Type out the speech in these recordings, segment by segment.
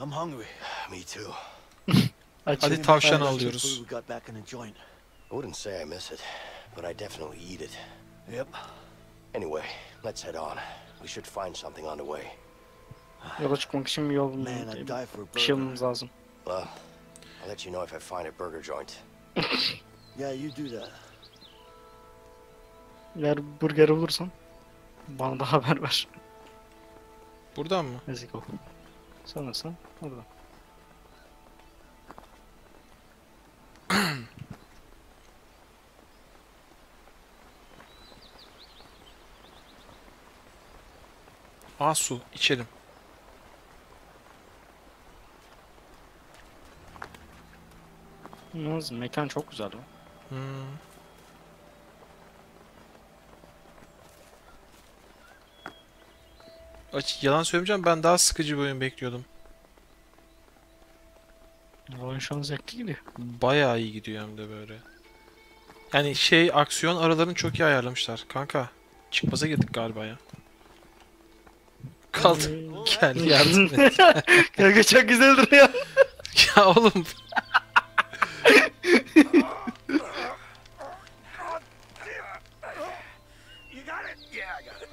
I'm hungry. Me too. Açım. Hadi tavşan That's the alıyoruz. food we got back in the joint. I wouldn't say I miss it, but I definitely eat it. Yep. Anyway, let's head on. We should find something on the way. Yola çıkmak için bir yol Man, I'd bulmam. die for a Bir şey burger. bulmamız lazım. Well, I'll let you know if I find a burger joint. Yeah, you do that. Eğer burger bulursan bana da haber ver. Buradan mı? Let's go. Sanırsam orada. Aa, su. İçelim. Yalnız mekan çok güzel o. Hmm. Yalan söylemeyeceğim, ben daha sıkıcı bir oyun bekliyordum. Oyun şu an zevkli gidiyor. Bayağı iyi gidiyor hem de böyle. Yani şey, aksiyon aralarını çok iyi ayarlamışlar. Kanka, çıkmaza girdik galiba ya. Kaldı. Gel yardım et. Kanka çok güzel duruyor. Ya oğlum. You got it? Yeah, I got it.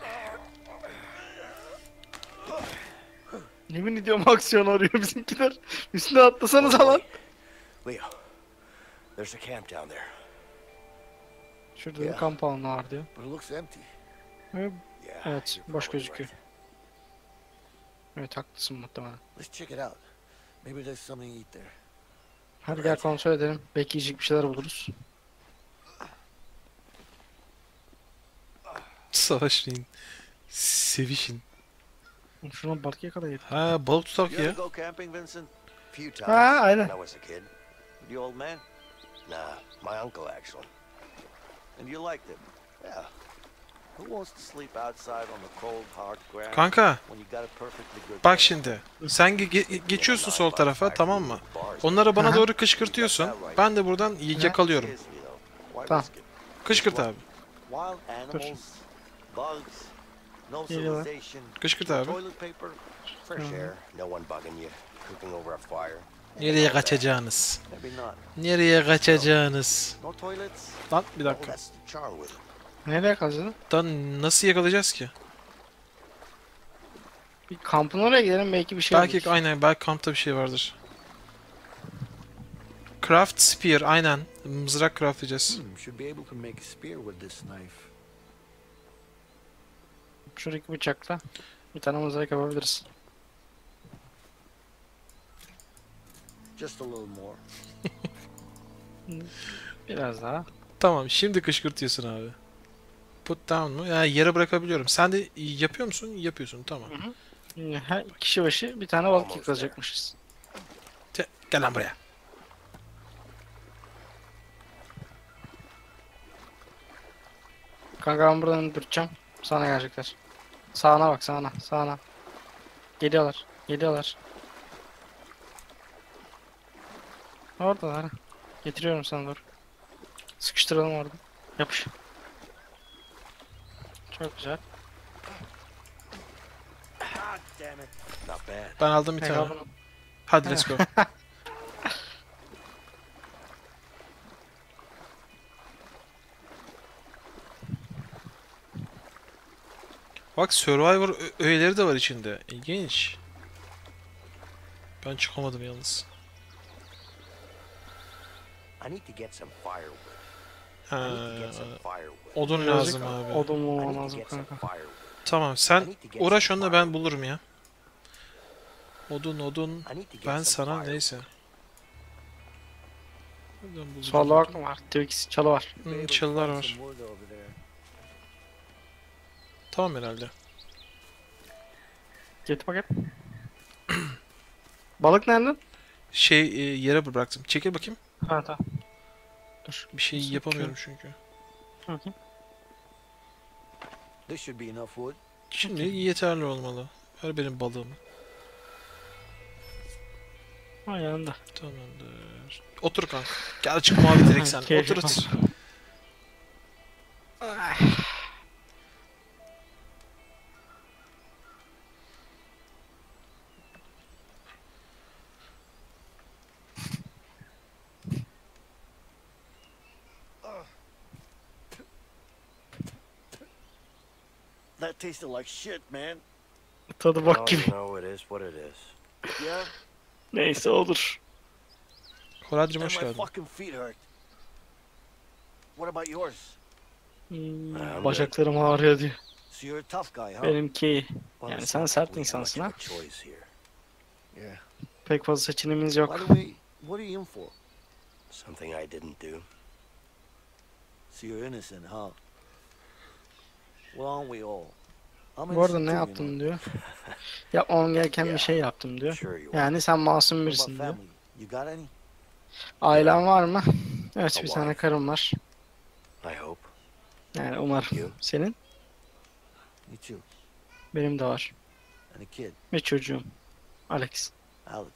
Yemin ediyorum aksiyon arıyor bizimkiler. Üstüne atlasanız lan. Leo, there's a camp down there. Şurada bir kamp alanı var diyor. But it looks empty. Yeah, Evet, you're boş probably gözüküyor. right. Evet haklısın muhtemelen. Let's check it out. Maybe there's something to eat there. Hadi gel kontrol edelim. Belki yiyecek bir şeyler buluruz. Savaşmayın. Sevişin. Şuna balık yakalayalım. Ha, balık tutak You ever ya. go camping, Vincent? Few times Ah, I know. when I was a kid. With the old man? Nah, my uncle actually. And you liked it? Yeah. Who wants to sleep outside on the cold, hard ground Kanka, when you got a perfectly good bak bed? şimdi. Sen geçiyorsun sol tarafa, tamam mı? Onları bana Aha. doğru kışkırtıyorsun. Ben de buradan yakalıyorum. Seriously though, why Tamam. risk it? Kışkırt abi. Wild animals, bugs, no Geliyorlar. civilization, Kışkırt no abi. toilet paper. Fresh air, no one bugging you, cooking over a fire. Nereye kaçacağınız? Maybe not. Nereye kaçacağınız? No toilets? Lan bir Well, dakika. that's the charm with it. Nereye kalacağız? Lan nasıl yakalayacağız ki? Bir kampın oraya gidelim belki bir şey Belki buluruz. aynen, belki kampta bir şey vardır. Craft spear, aynen. Mızrak craftlayacağız. Should be able to make a spear with this knife. Şuradaki bıçakla bir tane mızrak yapabiliriz. Just a little more. Biraz daha. Tamam, şimdi kışkırtıyorsun abi. Put down mu? Yani yere bırakabiliyorum. Sen de yapıyor musun? Yapıyorsun, tamam. Her kişi başı bir tane balık yakalayacakmışız. Gel lan buraya. Kanka ben buradan duracağım. Sana gelecekler. Sağına bak, sağına, sağına. Geliyorlar, geliyorlar. Oradalar. Ha. Getiriyorum sana doğru. Sıkıştıralım orada. Yapış. Çok güzel. God damn it. Not bad. Ben aldım bir Kanka tane. bunu- Hadi let's go. Bak, Survivor öğeleri de var içinde. İlginç. Ben çıkamadım yalnız. I need to get some firewood. I Ha, need to get some firewood. odun Birazcık lazım abi. Odun I bulmam need to lazım get some kanka. firewood. Tamam, sen uğraş onunla, ben bulurum ya. Odun odun. I need to get Ben some sana firewood. neyse. Nereden bulacağım? Solda bak mı var? Twix çalı var. Be able to Çalılar find var. some wood over there. Tamam herhalde. Getir bakayım. Balık nereden? Yere bıraktım. Çekil bakayım. Ha tamam. Dur. Bir şey Nasıl yapamıyorum çünkü. Bakayım. This should be enough wood. Şimdi yeterli olmalı. Ver benim balığımı. Ha yanında. Tamamdır. Otur kanka. Gel çık mavi direkt sen. Keyif Otur yapalım. otur. That tasted like shit, man. Tadı Well, bak gibi. you know, it is what it is. Yeah? Neyse olur. Kolaycım And hoş my geldin. fucking feet hurt. What about yours? Bacaklarım ağrıyor diyor. So you're a tough guy, huh? Benimki Well, yani it's sen not sert like we insansın ha. much of a choice here. Yeah. Pek fazla seçeneğimiz By yok. the way, what are you in for? Something I didn't do. So you're innocent, huh? Well, aren't we all? I'm Bu arada innocent ne too, you yaptın know. diyor. Yapmam gereken bir Yeah. şey yaptım diyor. Sure you are. Yani sen masum What birisin about diyor. family? You got any? Ailen var mı? Evet, bir A tane wife. karım var. I hope. Yani umarım. You? Senin? Me too. Benim de var. And a kid, Ve çocuğum. Alex. Alex.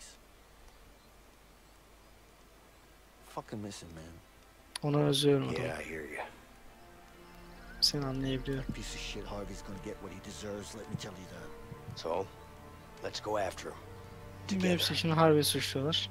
Fucking missing, man. Onu özlüyorum adamı. Yeah, I hear you. Seni anlayabiliyorum. Piece of shit Harvey's gonna get what he deserves, let me tell you that. So, let's go after him. Hepsi Together. için Harvey'i suçluyorlar.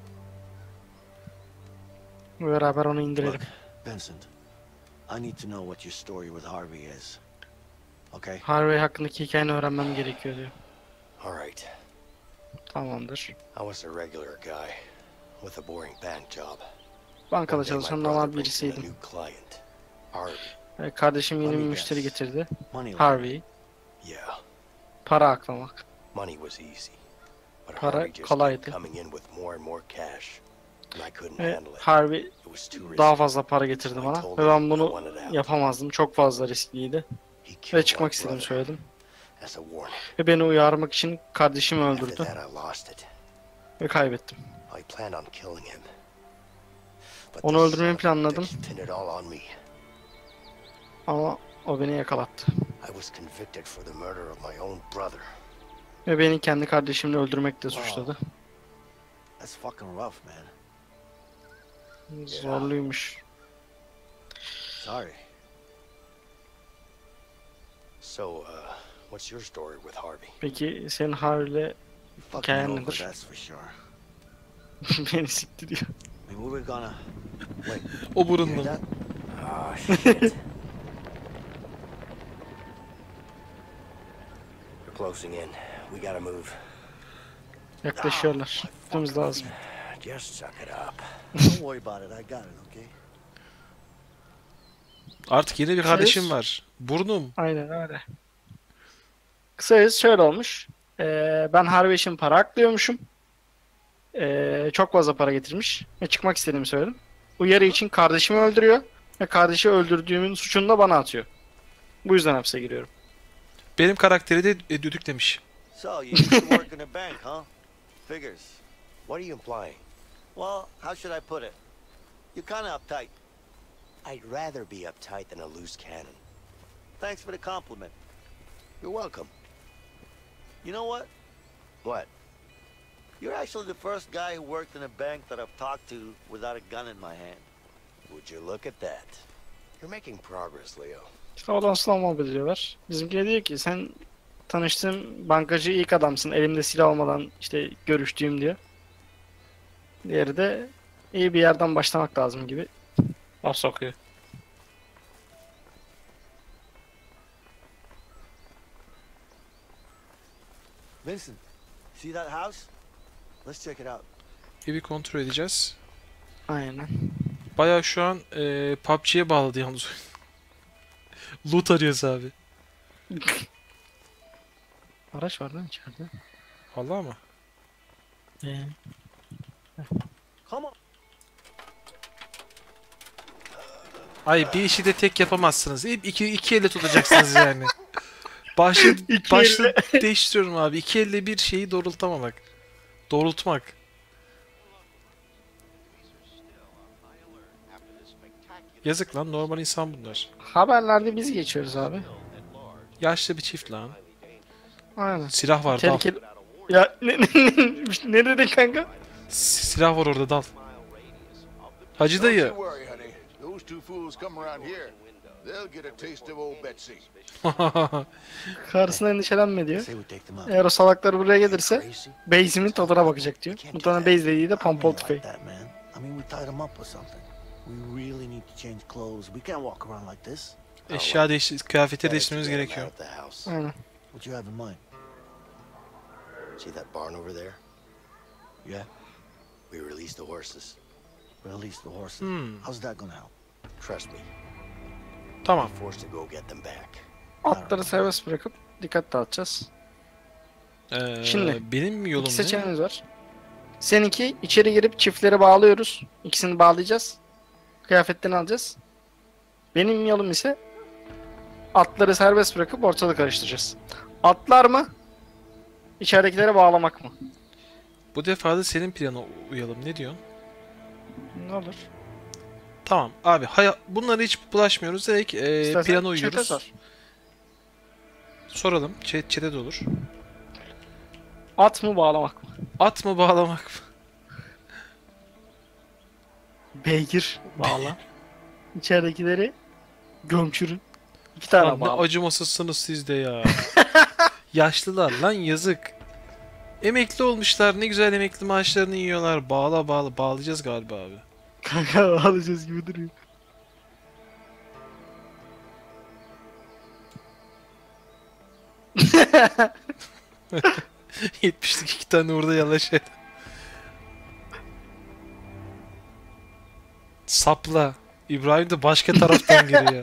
Beraber onu indirelim. Look, Vincent, I need to know what your story with Harvey is. Okay? Harvey hakkındaki hikayeni öğrenmem gerekiyor diyor. All right. Tamamdır. I was a regular guy with a boring bank job. Bankada One day my çalışan brother normal brings in a birisiydim. new client, Harvey. Kardeşim yeni bir Money müşteri gets. getirdi. Money. Harvey. Yeah, Para aklamak. money was easy. But Para Harvey just kolaydı. kept coming in with more and more cash. And I couldn't Ve handle it. Harvey It was too risky. daha fazla para getirdi bana. Ve ben bunu yapamazdım. Çok fazla riskliydi. He Ve killed çıkmak my istediğimi brother söyledim. as a warning. Ve beni uyarmak için kardeşimi After öldürdü. that I lost it. Ve kaybettim. I planned on killing him. But Onu this öldürmeyi son of a planladım. bitch pinned it all on me. Ama o beni yakalattı. I was convicted for the murder of my own brother. Ve beni kendi kardeşimle öldürmekle suçladı. That's fucking rough, man. Zorluymuş. Sorry. So, what's your story with Harvey? Peki senin Harvey'le You fucking Hikayen over, nedir? that's for sure. beni siktiriyor. Maybe we're gonna... Wait, O you hear burunlu. that? Oh, shit. We're closing in. We gotta move. Yaklaşıyorlar. Gitmemiz lazım. Just suck it up. Don't worry about it, I got it, okay? Artık yeni bir kardeşim var. Burnum. Aynen öyle. Kısacası şöyle olmuş. Ben Harvey için para aklıyormuşum. Çok fazla para getirmiş. Ve çıkmak istediğimi söyledim. Uyarı için kardeşimi öldürüyor. Ve kardeşi öldürdüğümün suçunu da bana atıyor. Bu yüzden hapse giriyorum. Benim karakteri de düdük demiş. So, you used to work in a bank, huh? Figures. What are you implying? Well, how should I put it? You're kinda uptight. I'd rather be uptight than a loose cannon. Thanks for the compliment. You're welcome. You know what? What? You're actually the first guy who worked in a bank that I've talked to without a gun in my hand. Would you look at that? You're making progress, Leo. İşte oradan slow muhabbet ediyorlar. Bizimki diyor ki sen tanıştığım bankacı ilk adamsın. Elimde silah olmadan işte görüştüğüm diyor. Diğeri de iyi bir yerden başlamak lazım gibi laf sokuyor. Vincent, see that house? Let's check it out. Bir kontrol edeceğiz. Aynen. Bayağı şu an PUBG'ye bağladı yalnız oyun. Loot arıyoruz abi. Araç var lan içeride. Vallahi mı? Come on. Ay bir işi de tek yapamazsınız. Hep iki elle tutacaksınız yani. Başlı İki başlı değiştiriyorum abi. İki elle bir şeyi doğrultamamak. Doğrultmak. Yazık lan, normal insan bunlar. Haberlerde biz geçiyoruz abi. Yaşlı bir çift lan. Aynen. Silah var, dal. Tehlikeli. Ya ne dedin kanka? Silah var orada, dal. Hacı dayı. Don't you worry, honey. Those two fools come around here, they'll get a taste of old Betsy. Karısına endişelenme diyor. Say we take them out. Eğer o salaklar buraya gelirse Crazy? base'imin tadına bakacak diyor. Muhtemelen base dediği de I pompalı mean tüfeği. like that, man. I mean, we tied them up or something. We really need to change clothes. We can't walk around like this. Eşya kıyafeti Better değiştirmemiz get 'em gerekiyor. out of the house. Aynen. What you have in mind? See that barn over there? Yeah, We released the horses. release the horses. Hmm. How's that gonna help? Trust me. Tamam. We're forced to go get them back. Atları serbest bırakıp dikkat dağıtacağız. Şimdi, benim yolum İki ne? seçeneğimiz var. Seninki içeri girip çiftleri bağlıyoruz. İkisini bağlayacağız. Kıyafetlerini alacağız. Benim yolum ise atları serbest bırakıp ortalığı karıştıracağız. Atlar mı? İçeridekileri bağlamak mı? Bu defa da senin plana uyalım. Ne diyorsun? Ne olur? Tamam abi bunlara hiç bulaşmıyoruz. Direkt İstersen plana chat'e uyuyoruz. sor. Soralım. Chat'e de olur. At mı bağlamak mı? At mı bağlamak mı? Beygir bağla. İçeridekileri gömçürün. 2 tane Lan ne bağla. acımasızsınız siz de ya. Yaşlılar lan yazık. Emekli olmuşlar. Ne güzel emekli maaşlarını yiyorlar. Bağlayacağız galiba abi. Kanka bağlayacağız gibi duruyor. Yetmişlik 2 tane orada yalaş. Sapla. İbrahim de başka taraftan giriyor.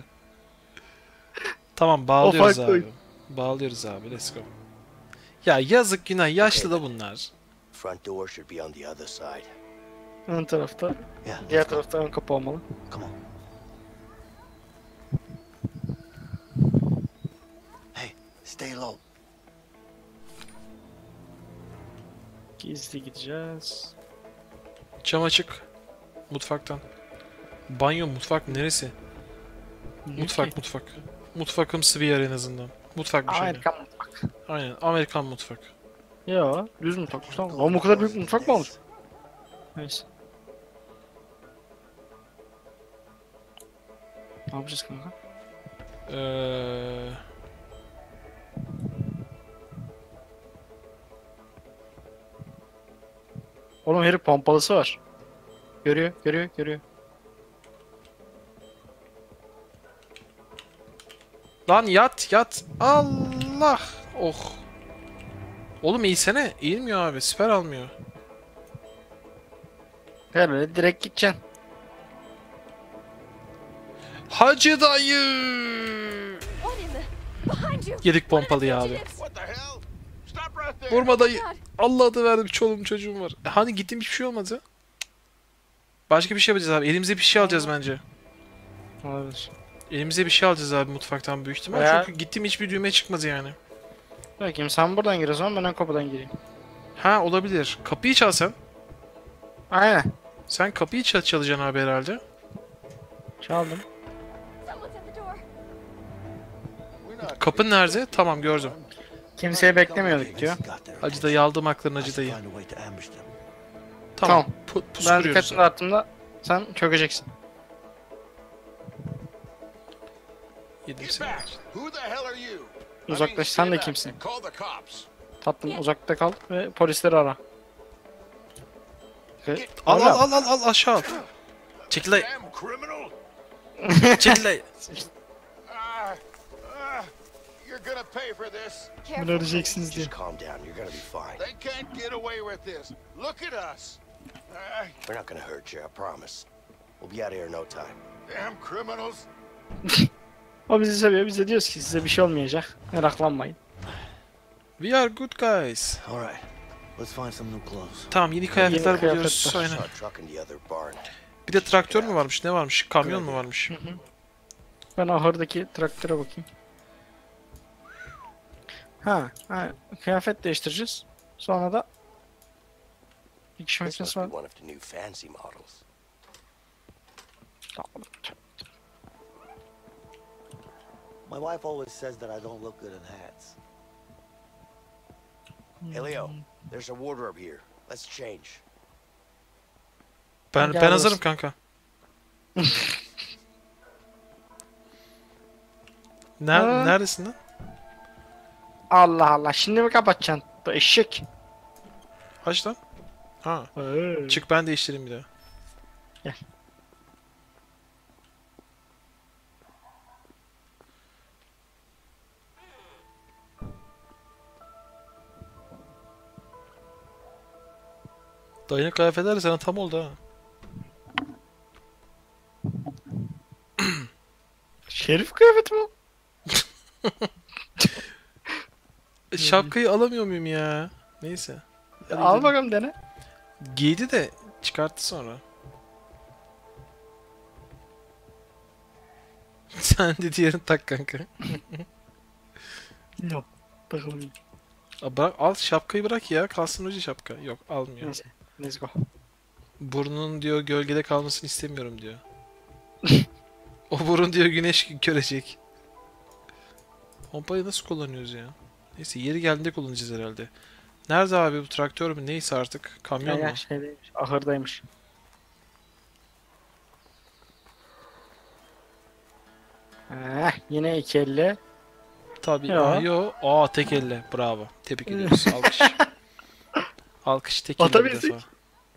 Tamam bağlıyoruz farklı abi. Bağlıyoruz abi. Let's go. Ya yazık günah. Yaşlı da bunlar. Front door should be on the other side. Ön tarafta. Yeah, Diğer let's go. tarafta ön kapı olmalı. Come on. Hey, stay low. Gizli gideceğiz. Cam açık. Mutfaktan. Banyo, mutfak neresi? Mutfak. Mutfakımsı bir yer en azından. Mutfakmış aynen. Amerikan mutfak. Aynen. Amerikan mutfak. Ya düz mutfakmış tamam. Ama bu kadar büyük mutfak mı olur? Neyse. Ne yapacağız kanka? Oğlum herif pompalısı var. Görüyor. Lan yat. Allah. Oh. Oğlum eğilsene. Eğilmiyor abi. Siper almıyor. Böyle direkt gideceksin. Hacı dayı. What in the? Behind you! Yedik pompalıyı abi. What the hell? Stop right there. Vurma dayı. God. Allah adı verdim. Çoluğum çocuğum var. Hani gittim hiçbir şey olmadı. Başka bir şey yapacağız abi. Elimize bir şey alacağız bence. Olabilir. Elimize bir şey alacağız abi mutfaktan büyük ihtimal. Veya- Çünkü gittim hiçbir düğme çıkmadı yani. Bakayım sen buradan gir o zaman ben ön kapıdan gireyim. Ha olabilir. Kapıyı çal sen. Aynen. Sen kapıyı çalacaksın abi herhalde. Çaldım. Someone's at the door. We're not Kapı nerede? Tamam gördüm. Kimseyi beklemiyorduk diyor. Got there. Hacı dayı aldım haklarını Has Hacı to dayı. find a way to ambush them. Tamam. Tamam. Pusu Ben kuruyoruz. dikkatini dağıttığımda sen çökeceksin. Yedim Get seni. back. Who the hell are you? I mean, Uzaklaş, sen de stand up kimsin? and call the cops. Tatlım uzakta kal ve polisleri ara. Al aşağı al. Çekil dayı. Damn criminal. Çekil dayı. Ah, ah, you're gonna pay for this. Bunu ödeyeceksiniz diye. Just calm down. You're gonna be fine. They can't get away with this. Look at us. Ah, We're not gonna hurt you, I promise. We'll be out of here in no time. damn criminals. O bizi seviyor. Biz de diyoruz ki size bir şey olmayacak. Meraklanmayın. We are good guys. All right, let's find some new clothes. Tamam yeni kıyafetler Yeni buluyoruz. kıyafetler. Aynen. Saw a truck in the other barn. Bir de traktör mü varmış? Ne varmış? Kamyon mu varmış? Ben ahırdaki traktöre bakayım. Ha, kıyafet değiştireceğiz. Sonra da dikiş This must makinesi be var. one of the new fancy models. My wife always says that I don't look good in hats. Hey, Leo, there's a wardrobe here. Let's change. Ben Gel hazırım olsun. kanka. Ha. Neredesin lan? Allah Allah, şimdi mi kapatacaksın? Bu eşek. Aç lan. Ha. Çık. Çık ben değiştireyim bir daha. Gel. Dayının kıyafetleri sana tam oldu ha. Şerif kıyafeti mi? Şapkayı alamıyor muyum ya? Neyse. Hadi Al gidelim. bakalım dene. Giydi de çıkarttı sonra. Sen de diğerini tak kanka. Yok. Bakalım. Bırak, al şapkayı bırak ya. Kalsın hoca şapka. Yok almıyor. Neyse. Let's go. Burnunun diyor gölgede kalmasını istemiyorum diyor. O burun diyor güneş görecek. Pompayı nasıl kullanıyoruz ya? Neyse yeri geldiğinde kullanacağız herhalde. Nerede abi bu traktör mü neyse artık kamyon mu? Ya şeydeymiş. Ahırdaymış. Yine 250. Tabii. Yo. Yo. Aa tek elle. Bravo. Tebrik ediyoruz. Alkış. Alkış tek elle bir Atabildik. defa.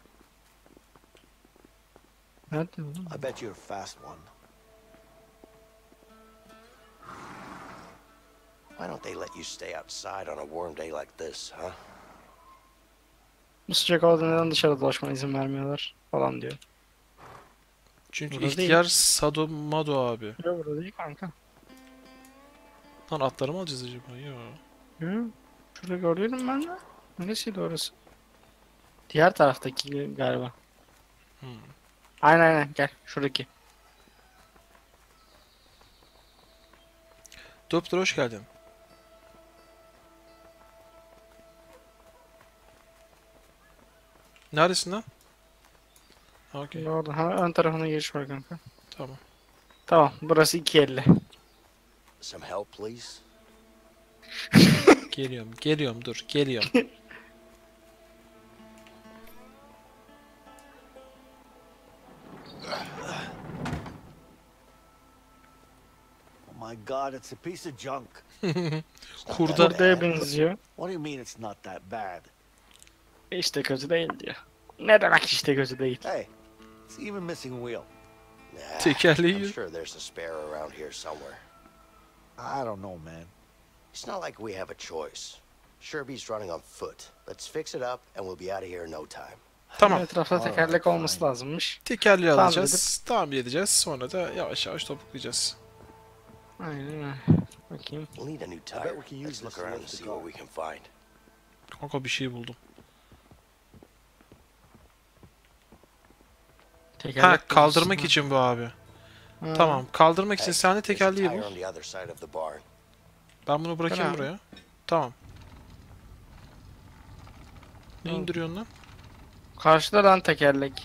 Nerede oğlum? I bet you're a fast one. Why don't they let you stay outside on a warm day like this, huh? Bu sıcak havada neden dışarı dolaşmana izin vermiyorlar falan diyor. Çünkü Burada ihtiyar Sadomado abi. Yok burada değil kanka. Lan atları mı alacağız acaba? Yo. Hı? Şurada gördüm ben de. Neresiydi orası? Diğer taraftaki galiba. Aynen gel şuradaki. Doktor hoş geldin. Neredesin lan? Okey. Orada hemen ön tarafına giriş var kanka. Tamam. Tamam burası 250. Some help, please? Geliyorum dur. Geliyorum. Oh my God, it's a piece of junk. Kurda. Hurdaya benziyor. What do you mean it's not that bad? İşte kötü değil diyor. Ne demek işte kötü değil? Hey, it's even missing a wheel. Nah, Tekerleği I'm yok. sure there's a spare around here somewhere. I don't know, man. It's not like we have a choice. Sherby's running on foot. Let's fix it up and we'll be out of here in no time. Tamam. Etrafta tekerlek olması lazımmış. Tekerleği Tamir alacağız. Tamir edeceğiz. Sonra da yavaş yavaş topuklayacağız. Aynen öyle. Bakayım. We'll need a new bet tire. we can use Let's look this to around and lift the see car. what we can find. Kanka bir şey buldum. Tekerlek Ha kaldırmak bozulsun. için bu abi. Ha. Tamam. Kaldırmak için Hey, sen de there's a tekerleği tire bul. on the other side of the barn. Ben bunu bırakayım Tamam. buraya. Tamam. Ne Tamam. indiriyorsun lan? Karşıda lan tekerlek.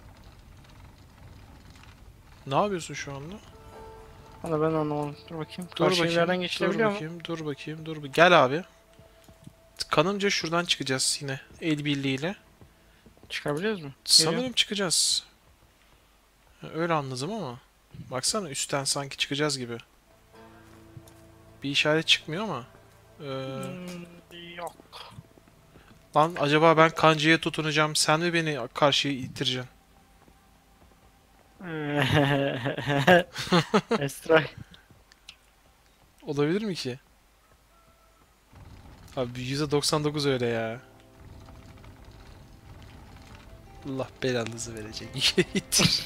Ne yapıyorsun şu anda? Valla ben anlamadım. Dur bakayım. Dur Karşı bakayım. yerden Dur geçilebiliyor mu? bakayım. Dur bakayım. Dur. Gel abi. Kanımca şuradan çıkacağız yine. El birliğiyle. Çıkabiliyoruz mu? Sanırım çıkacağız. Öyle anladım ama. Baksana üstten sanki çıkacağız gibi. Bir işaret çıkmıyor ama. Yok. Lan acaba ben kancaya tutunacağım. Sen mi beni karşıya ittireceksin? Estray. Olabilir mi ki? Abi %99 öyle ya. Allah belanızı verecek. İttir.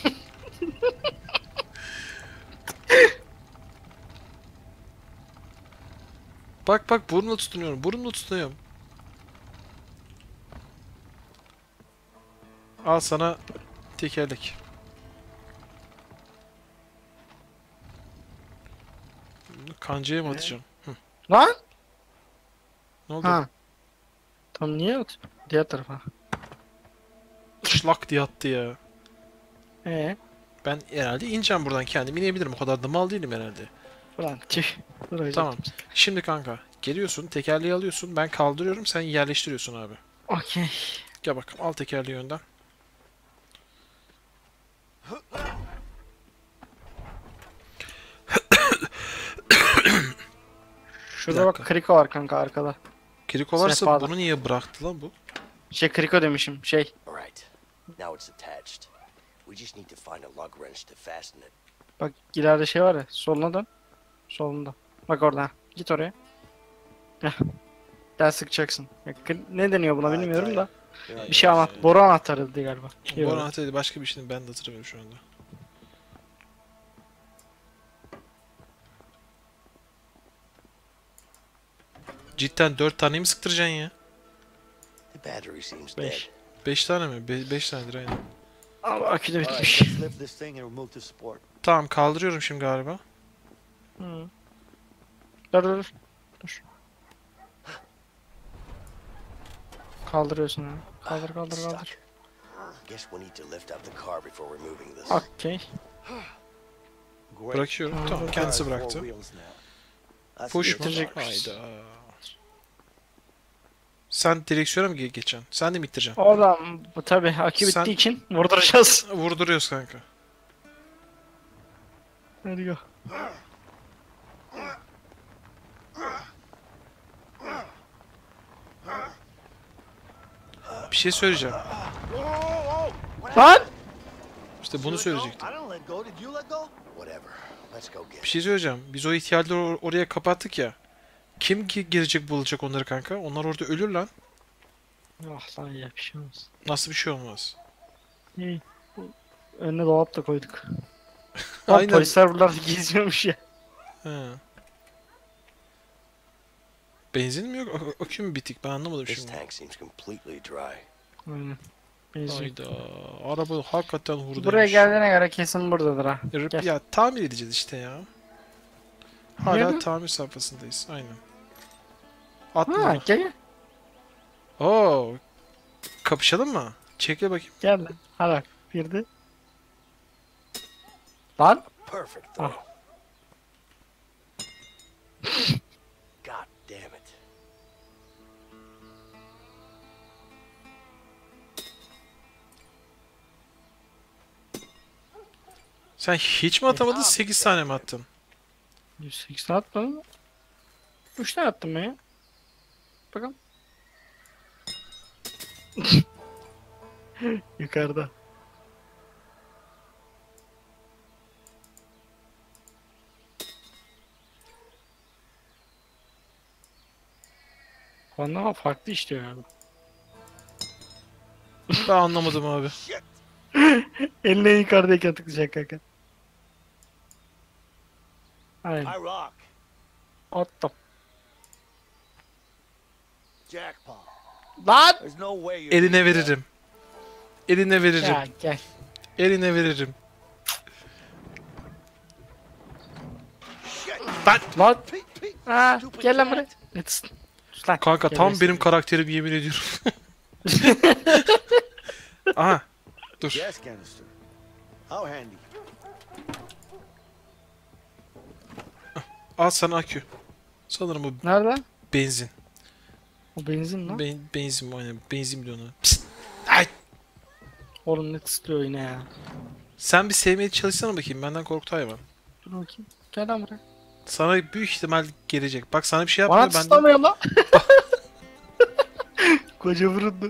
Bak bak burnumla tutunuyorum. Burnumla tutunuyorum. Al sana tekerlek. Bunu kancaya mı atacağım? Hı. Lan? Ne oldu? Ha. Tam niye at? Diğer tarafa. Şlak diye attı ya. Ee, Ben herhalde ineceğim buradan kendim inebilirim. O kadar da mal değilim herhalde. ulan tüh. Duracak. Tamam. Şimdi kanka geliyorsun tekerleği alıyorsun. Ben kaldırıyorum sen yerleştiriyorsun abi. Okey. Gel bakalım al tekerleği önden. Şurada Bir bak dakika. kriko var kanka arkada. Kriko varsa Sehpada. bunu niye bıraktı lan bu? Kriko demişim. Alright. Now it's attached. We just need to find a lug wrench to fasten it. Bak ileride var ya. Soluna dön. Solunda. Bak orada. Git oraya. Heh. Gel sıkacaksın. Ya, ne deniyor buna bilmiyorum da. Bir şey boru anahtarıydı galiba. Bu Yok. anahtarıydı, başka bir şeyini ben de hatırlamıyorum şu anda. Cidden 4 tane mi sıktıracaksın ya? The battery seems dead. 5. 5 tane mi? 5 tanedir aynen. Ama akü de All right, bitmiş. let's lift this thing and remove the support. Tamam, kaldırıyorum şimdi galiba. Hı. Dur. Kaldırıyorsun ha. Kaldır. Stuck. Guess we need to lift up the car before removing this. Okey. Great. Bırakıyorum. Tamam, kendisi Car's four bıraktı. wheels now. That's Push the mu? İttirecekmiş. Hayda. Sen direksiyona mı geçeceksin? Sen de mi ittireceksin? Oradan bu tabi akü Sen- bittiği için vurduracağız. Vurduruyoruz kanka. Hadi go. Bir şey söyleyeceğim. Lan! İşte bunu söyleyecektim. I didn't let go. Did you let go? Whatever. Let's go get Bir şey söyleyeceğim. Biz o ihtiyarları oraya kapattık ya. Kim girecek bulacak onları kanka? Onlar orada ölür lan. Ah lan ya bir şey olmaz. Nasıl bir şey olmaz? İyi. Önüne dolap da koyduk. Lan Aynen. polisler buralarda geziyormuş ya. He. Benzin mi yok? Akü mü bitik? Ben anlamadım This şimdi. tank seems completely dry. Aynen. Benzin. Hayda. Araba hakikaten hurdaymış. Buraya geldiğine göre kesin buradadır ha. Gel. Ya tamir edeceğiz işte ya. Hala Nerede? tamir safhasındayız. Aynen. Atla. Ha gel. Oo. Kapışalım mı? Çekle bakayım. Gel lan. Hadi bak. Girdi. Lan. Perfect Ah. though. God damn it. Sen hiç mi atamadın? 8 tane mi attın? 108 atmadın mı? 3 tane attım ben ya. Bakalım. Yukarıda. Ama farklı işliyor yani. Ben anlamadım abi. Eline yukarıdayken tıklayacak kanka. Aynen. I rock. Attım. Jackpot. Lan! There's no way you're Eline doing that. veririm. Eline veririm. Ya gel. Eline veririm. Lan! Pete, Pete. Ha, Stupid gel lan cat. buraya. Tıs. Sus lan. Kanka Gel tam buraya. benim karakterim, yemin ediyorum. Aha. Dur. Gas canister. How handy. Al sana akü. Sanırım bu Nerede? benzin. O benzin lan. Benzin mi? Aynen. Benzin bile onu. Psst. Ay. Oğlum ne tıslıyor yine ya. Sen bir sevmeye çalışsana bakayım. Benden korktu hayvan. Dur bakayım. Gel lan buraya. Sana büyük ihtimal gelecek. Bak sana bir şey Bana yapmıyor. Ben tıslamıyor lan. Koca vurundu.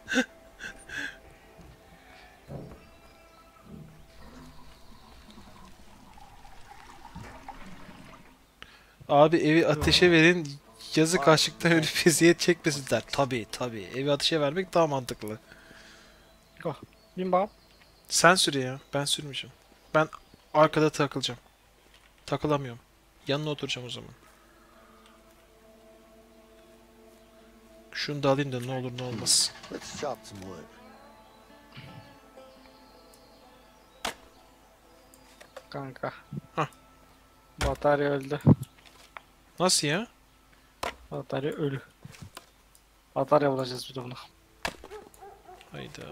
Abi evi ateşe verin. Yazık açlıktan ölüp eziyet çekmesinler. Tabii tabii. Evi ateşe vermek daha mantıklı. Go. Bin bak. Sen sür ya. Ben sürmeyeceğim. Ben arkada takılacağım. Takılamıyorum. Yanına oturacağım o zaman. Şunu da alayım da ne olur ne olmaz. Let's chop some wood. Kanka. Hah. Batarya öldü. Nasıl ya? Batarya ölü. Batarya bulacağız bir de buna. Hayda.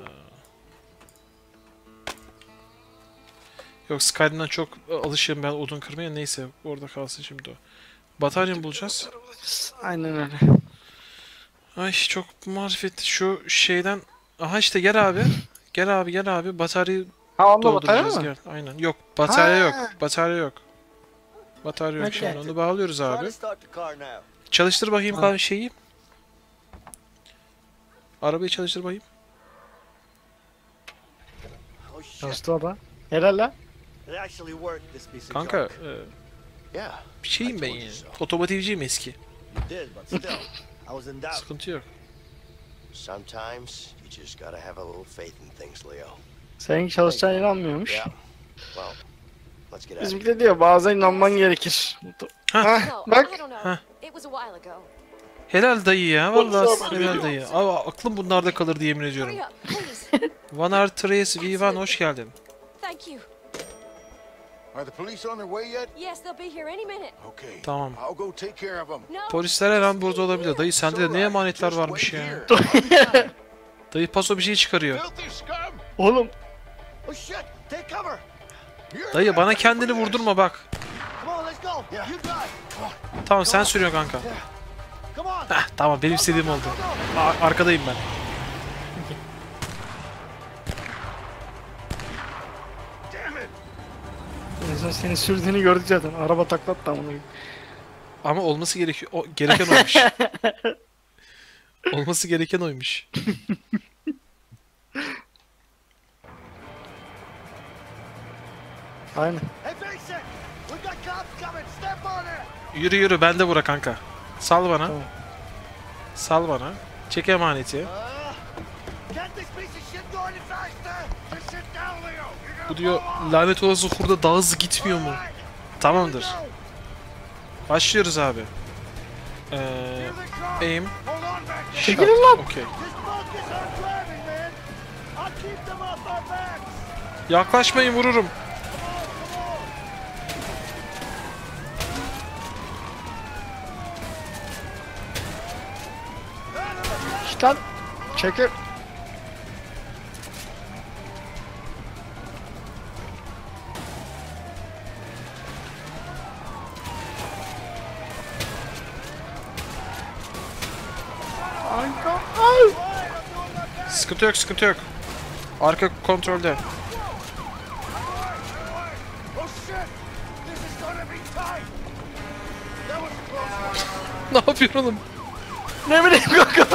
Yok, Skyrim'den çok alışığım ben odun kırmaya. Neyse orada kalsın şimdi o. Batarya mı bulacağız? Aynen öyle. Ay çok marifetli şu şeyden. Aha işte gel abi. Gel abi gel abi. Bataryayı Ha onda batarya dolduracağız mı? gel. Aynen. Yok batarya Ha. yok. Batarya yok. Batarya yok Hadi şimdi. gel. Onu bağlıyoruz Try abi. to start the car now. Çalıştır bakayım Ha. şeyi. Arabayı çalıştır bakayım. Oh shit. Çalıştı o da. Helal lan. It actually worked, this piece of Kanka junk. Yeah. bir şeyim ben ya. Otomotivciyim eski. You did, but still, I was in doubt. Sıkıntı yok. Sometimes you just gotta have a little faith in things, Leo. Senin çalışacağına inanmıyormuş. Yeah. Well, let's get out of Bizimki here. de diyor bazen inanman gerekir. Hah, No, bak. I don't know. Huh. It was a while ago. Helal dayı ya. Vallahi Konuşamadım. helal dayı. Aa, aklım bunlarda kalır diye yemin ediyorum. Hurry up, please. One hour Trace Vivan hoş geldin. Thank you. Are the police on their way yet? Yes, they'll be here any minute. Okay. Tamam. I'll go take care of them. No. Polisler her an burada olabilir. Dayı sende de ne emanetler varmış ya. Dayı paso bir şey çıkarıyor. Filthy scum! Oğlum Oh shit! Take cover! You're Dayı bana back kendini for this. vurdurma bak. Come on, let's go! You drive! Tamam sen sürüyorsun kanka. Come on! Heh, tamam benim istediğim oldu. Arkadayım ben. Damn it! en son seni sürdüğünü gördük zaten. Araba taklattı amına. Ama olması gerekiyor. Gereken oymuş. Olması gereken oymuş. Aynen. Hey, Mason! We got cops coming! Step on it! Yürü yürü bende vura kanka. Sal bana. Tamam. Sal bana. Çek emaneti. Get this piece of shit going faster! Just sit down, Leo! You're gonna Bu diyor blow up. lanet olası hurda daha hızlı gitmiyor mu? Tamamdır. Başlıyoruz abi. Here they come! Aim. Hold on back there! Çekilin lan. Okey. Just focus on driving, man! I'll keep them off our backs! Yaklaşmayın vururum. İşte lan. Çekil. Kanka. Ay. Sıkıntı yok sıkıntı yok. Arka kontrolde. Oh shit! This is gonna be tight! That was a close one. Ne yapıyorsun oğlum? Ne bileyim kanka.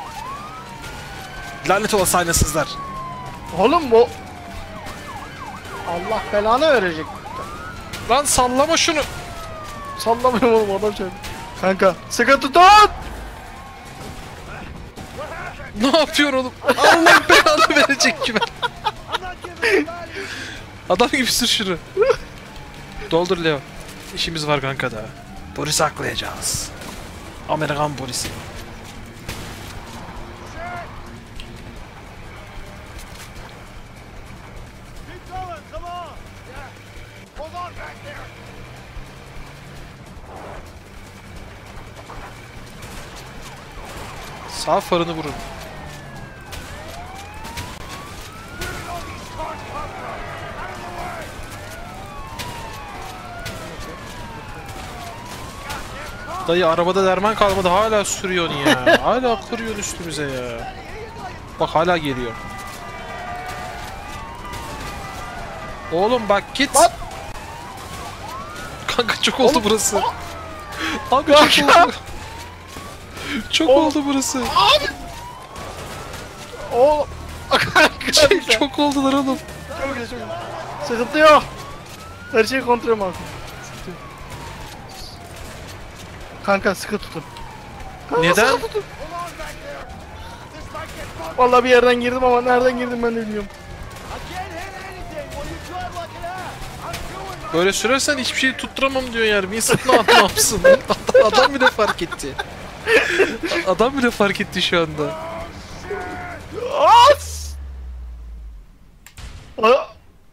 Lanet olası aynasızlar. Oğlum bu. Allah belanı verecek. Lan sallama şunu. Sallamıyorum oğlum adam şöyle. Kanka sıkı tutun. Ne yapıyorsun oğlum? Allah belanı verecek gibi. Adam gibi sür şunu. Doldur Leo. İşimiz var kanka da. Polisi aklayacağız. Amerikan polisi. Keep going, come on! Hold on back there! Sağ farını vurun. Dayı arabada derman kalmadı hala sürüyorsun ya. Hala kırıyorsun üstümüze ya. Bak hala geliyor. Oğlum bak git. Lan! Kanka çok oldu burası. Abi çok Kanka! oldu. Çok Oğlum. oldu burası. Oğlum. Kanka. Çok oldular oğlum. Çok iyi, çok iyi. Sıkıntı yok. Her şey kontrolüm altında. Sıkıntı yok. Kanka sıkı tutun. Kanka, Neden? sıkı tutun. Vallahi bir yerden girdim ama nereden girdim ben de bilmiyorum. I can't hit anything when you drive like that! I'm doing Böyle sürersen hiçbir şey tutturamam diyor yani. Wilson ne yapsın? Adam bile fark etti. Adam bile fark etti şu anda. As! Aa!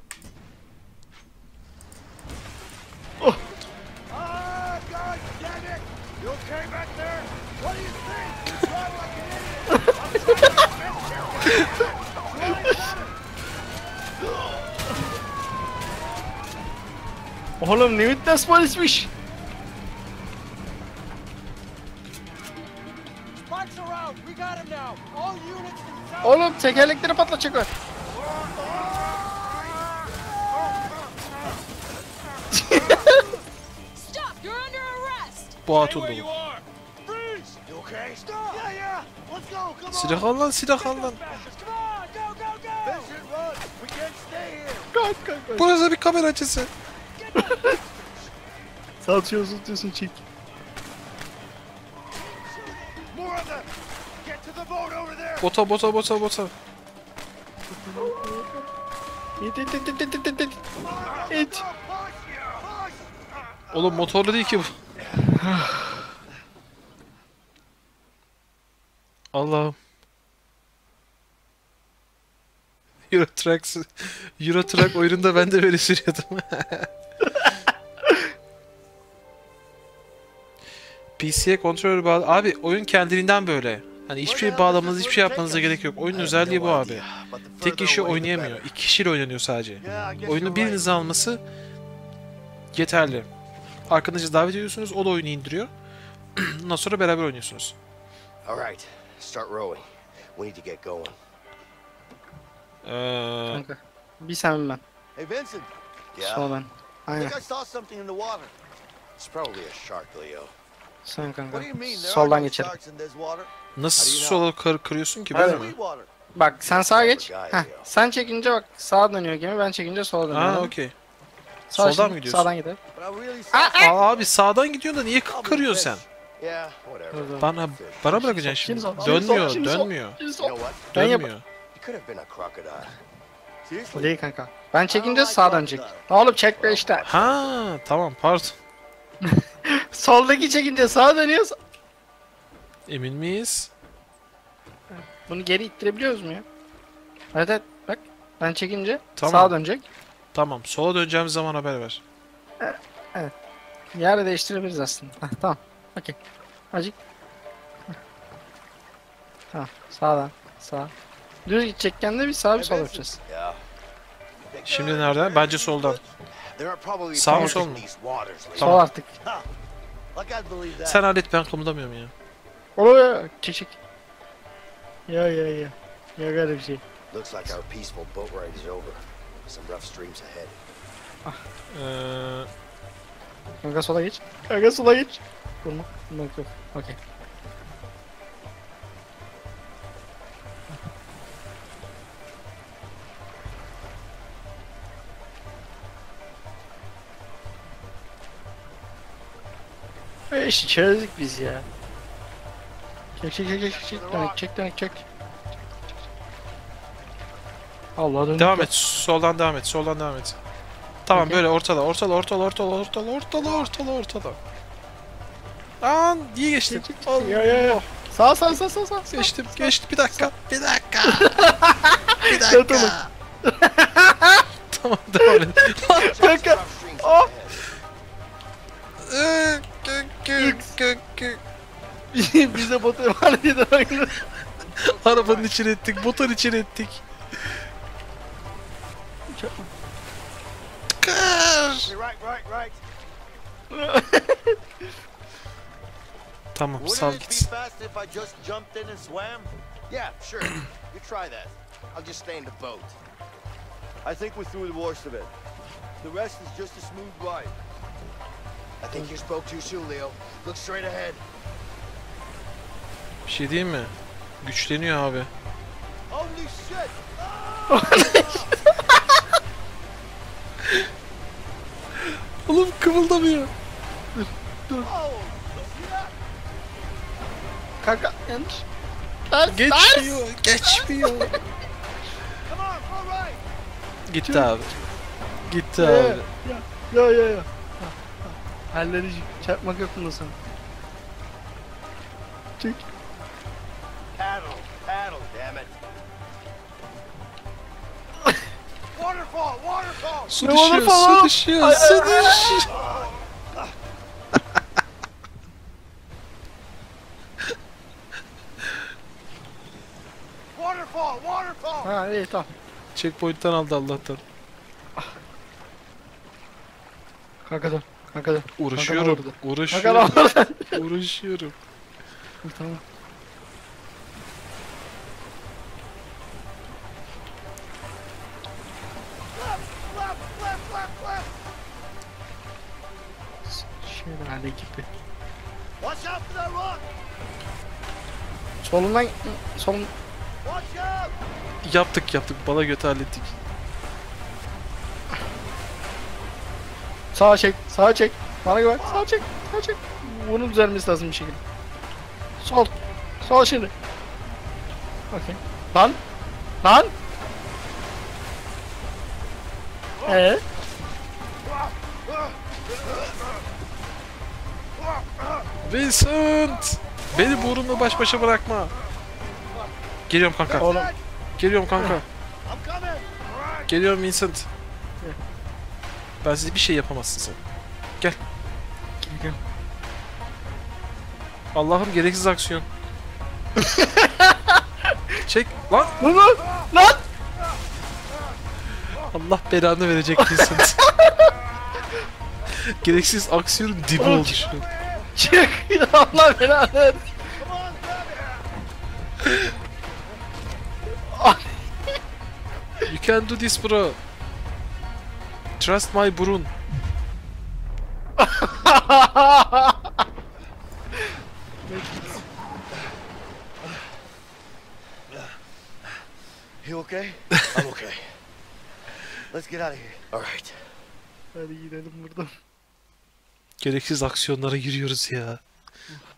Ah, God damn it! You okay back there? What do you think? You drive like an idiot! I'm trying to convince you! Oğlum ne müddet polismiş. Sparks around! We got him now! All units in south! Oğlum tekerlekleri patlatacaklar. Stop! You're under arrest! Bu hatun dolu. Freeze! You okay? Stop! Yeah, yeah! Let's go! Come on! Silah al lan silah al lan. Come on! Go, go, go! Vincent, run! We can't stay here! Kalk kalk kalk. Burası bir kamera açısı. Salçıyorsun tutuyorsun çek. More of them! Get to the boat over there! Bota bota bota bota. İt it it it it it it it. İt. Oğlum motorlu değil ki bu. Allah'ım. Euro Truck oyununda ben de böyle sürüyordum. PC'ye kontrolör bağlı. Abi oyun kendiliğinden böyle. Hani hiçbir şey bağlamanız, hiçbir şey yapmanıza gerek yok. Oyunun özelliği bu abi. Tek kişi oynayamıyor. 2 kişiyle oynanıyor sadece. Oyunu biriniz alması yeterli. Arkadaşınızı davet ediyorsunuz, o da oyunu indiriyor. Ondan sonra beraber oynuyorsunuz. All right, start rowing. We need to get going. Kanka. Bir sen ben. Hey, Vincent. Yeah, Sonra ben. I Aynen. think I saw something in the water. it's probably a shark, Leo. Sen kanka. What do you mean? There are Soldan no geçelim. sharks in this water. Nasıl Hadi yine sola kırıyorsun ki Hadi. böyle mi? Sweet water. Bak sen sağa geç. Heh. Sen çekince bak sağa dönüyor gemi. Ben çekince sola dönüyor. Aa okey. Sağa Soldan şimdi, mı gidiyorsun? Sağdan gidelim. But I really saw Aa abi sağdan gidiyorsun da niye kırıyorsun sen? Yeah, whatever. Dur, dur. Bana bırakacaksın şimdi. Şimdi sol, Dönmüyor, şimdi sol, dönmüyor. şimdi You sol. know what? Ben yap. Dönmüyor. It could have been a crocodile. O Seriously? değil kanka. Ben çekince sağa dönecek. Oğlum çek be işte. Ha tamam pardon. Soldaki çekince sağa dönüyor. Emin miyiz? Bunu geri ittirebiliyoruz mu ya? Evet evet bak. Ben çekince Tamam. sağa dönecek. Tamam. Sola döneceğimiz zaman haber ver. Yer değiştirebiliriz aslında. Heh, tamam. Okey. Acık. Heh. Tamam. Sağdan. Sağ. Düz gidecekken de bir sağ bir sol yapacağız. Yeah. Şimdi nereden? Bence soldan. There are probably Sağ mı, sharks sol in mu? these waters, Leo. Sol artık. Like I believe that. Sen hallet ben kımıldamıyorum ya. Oluyor. Çek çek. Ya. Ya böyle bir şey. Looks like our peaceful boat ride is over. Some rough streams ahead. Kanka sola geç. Kanka sola geç. Vurma. Vurmak yok. Okey. İşi çözdük biz ya. Çek. Dönek çek. Allah döndük. Devam et. Soldan devam et. Soldan devam et. Tamam Okey. böyle ortada. Aa niye geçtin? Ya. Sağ. Geçtim. Bir dakika. Bir dakika. Tamam. Tamam devam et. Kanka. Rough streams Oh. ahead. Bize bot emanet eden Arabanın içine ettik. Motor içine ettik. Kır. Right. Tamam sal Wouldn't it gitsin. be fast if I just jumped in and swam? Yeah, sure. You try that. I'll just stay in the boat. I think we're through the worst of it. The rest is just a smooth ride. I think you spoke too soon, Leo. Look straight ahead. Bir şey diyeyim mi? Güçleniyor abi. Holy shit! Oğlum kımıldamıyor. Oh! Kanka yanlış. Geçmiyor. Come on, full ride! Gitti abi. Gitti abi. Ya. Halleri çarpmak yok mu sana? Çek. Paddle, damn it. Waterfall! Su Ne düşüyor, olur falan. su düşüyor, su düşüyor. Waterfall! Ha iyi tamam. Checkpoint'tan aldı Allah'tan. Kanka dur. Uğraşıyorum. Kanka Uğraşıyorum. orada. Uğraşıyorum. Tamam. Şelale gibi. Watch out for that rock! Solundan Watch out! Yaptık. Bala götü hallettik. Sağa çek. Bana güven. Sağa çek. Bunun düzelmesi lazım bir şekilde. Sol şimdi. Okey. Lan! Lan! Vincent! Beni burunla baş başa bırakma. Geliyorum kanka. Oğlum. Geliyorum kanka. I'm coming. Geliyorum Vincent. Ben size bir şey yapamazsın sen. Gel. Geliyorum. Allah'ım gereksiz aksiyon. Çek lan. Lan! Lan! Allah belanı verecek Vincent. Gereksiz aksiyonun dibi oldu şu an. Çık! Allah belanı versin. You can do this bro. Trust my burun. You okay? I'm okay. Let's get out of here. All right. Hadi gidelim buradan. Gereksiz aksiyonlara giriyoruz ya.